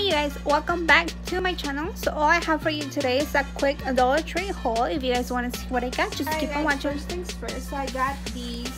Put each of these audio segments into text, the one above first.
you guys, welcome back to my channel. So all I have for you today is a quick Dollar Tree haul. If you guys want to see what I got, just keep on watching. First things first, so I got these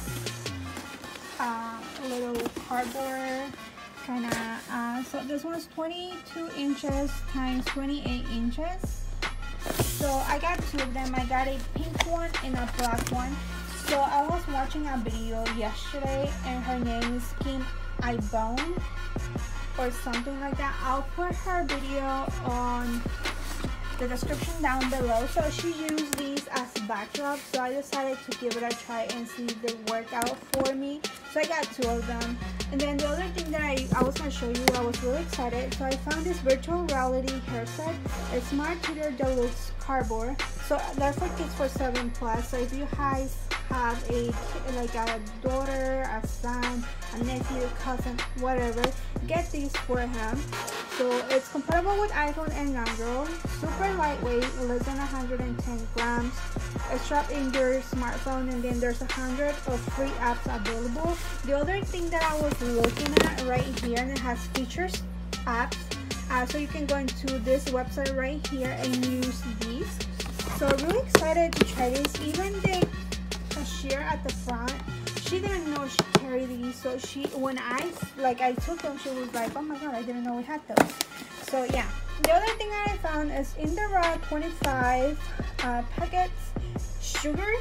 little cardboard kind of so this one's 22 inches times 28 inches. So I got two of them. I got a pink one and a black one. So I was watching a video yesterday and her name is Kim Ibone or something like that. I'll put her video on the description down below. So she used these as backdrops, so I decided to give it a try and see if they work out for me. So I got two of them. And then the other thing that I was going to show you, I was really excited. So I found this virtual reality hair set. It's Smart Tutor Deluxe Cardboard. So they're for kids for 7+. So if you guys have a daughter, a son, a nephew, cousin, whatever, get these for him. So it's compatible with iPhone and Android. Super lightweight, less than 110 grams. It's strapped in your smartphone, and then there's 100 of free apps available. The other thing that I was looking at right here, and it has features apps. So you can go into this website right here and use these. So I'm really excited to try this. Even the cashier at the front, she didn't know she carried these. So when I took them, she was like, oh my god, I didn't know we had those. So yeah, the other thing that I found is in the raw 25 packets sugar.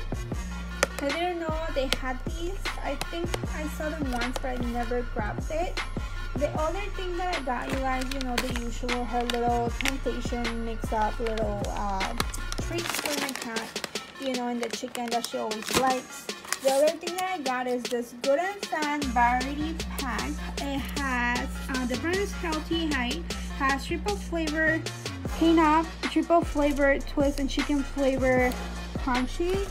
I didn't know they had these. I think I saw them once, but I never grabbed it. The other thing that I got, you guys, you know, the usual, her little temptation mix up little treats for my cat, you know, and the chicken that she always likes. The other thing that I got is this Good and Fan variety pack. It has the brand is Healthy Height, has triple flavor peanut, triple flavor twist, and chicken flavor crunchy.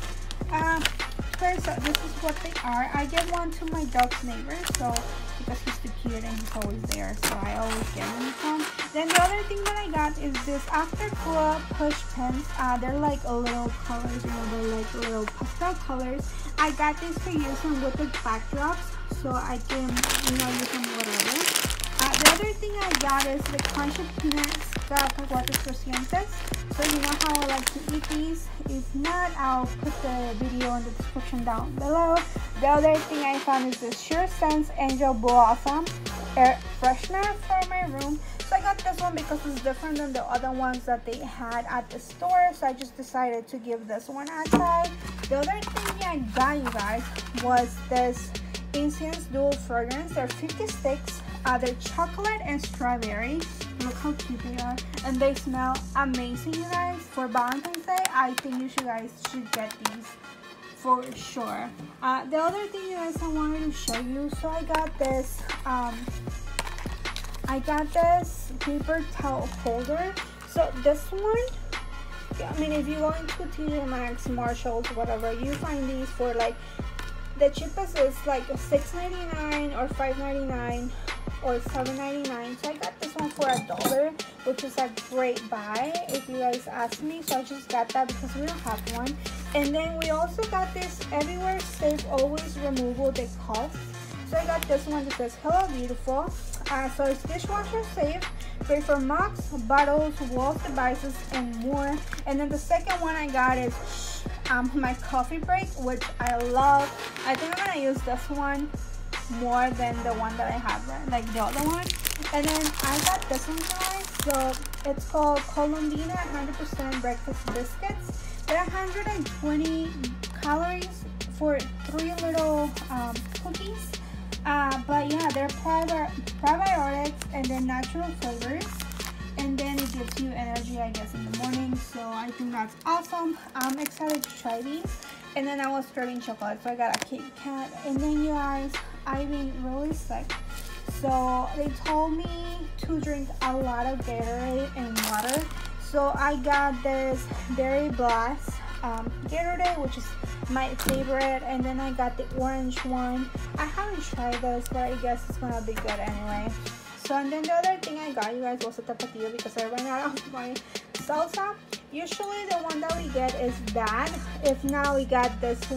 First, this is what they are. I get one to my dog's neighbor, so because he's too cute and he's always there, so I always get him some. Then the other thing that I got is this Afterglow push pens. They're like little colors, you know, they're like little pastel colors. I got this to use them with the backdrops, so I can, you know, use them whatever. The other thing I got is the Crunchy Peanuts Cacahuates Crecientes. So you know how I like to eat these. If not, I'll put the video in the description down below. The other thing I found is this Sure Sense Angel Blossom Air Freshener for my room. So I got this one because it's different than the other ones that they had at the store. So I just decided to give this one a try. The other thing I got, you guys, was this Incense Dual Fragrance. They're 50 sticks. They're chocolate and strawberry. Look how cute they are, and they smell amazing, you guys. For Valentine's Day, I think you guys should get these for sure. The other thing, you guys, I wanted to show you. So I got this paper towel holder. So this one, I mean, if you go into TJ Maxx, Marshalls, whatever, you find these for like the cheapest is like $6.99 or $5.99 or $7.99. So I got this one for $1, which is a great buy if you guys ask me. So I just got that because we don't have one. And then we also got this Everywhere Safe Always Removable cups. So I got this one that says Hello Beautiful. So it's dishwasher safe, great for mugs, bottles, walls, devices, and more. And then the second one I got is my coffee break, which I love. I think I'm gonna use this one more than the one that I have, like the other one. And then I got this one, guys. So it's called Colombina 100% breakfast biscuits. They're 120 calories for 3 little cookies. But yeah, they're probiotics and then natural flavors. And then it gives you energy, I guess, in the morning. So I think that's awesome. I'm excited to try these. And then I was craving chocolate, so I got a Kit Kat. And then, you guys, I've been really sick. So they told me to drink a lot of Gatorade and water. So I got this Berry Blast Gatorade, which is my favorite. And then I got the orange one. I haven't tried this, but I guess it's gonna be good anyway. So, and then the other thing I got, you guys, was a tapatio because I ran out of my salsa. Usually the one that we get is that. If not, we got this one.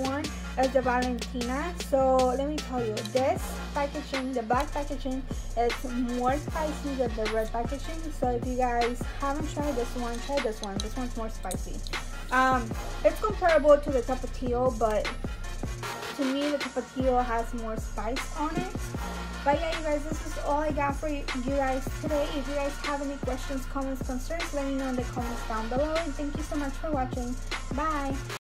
is the Valentina. So let me tell you, this packaging, the black packaging, is more spicy than the red packaging. So if you guys haven't tried this one, try this one. This one's more spicy. It's comparable to the Tapatio, but to me the Tapatio has more spice on it. But yeah, you guys, this is all I got for you guys today. If you guys have any questions, comments, concerns, let me know in the comments down below. And thank you so much for watching. Bye.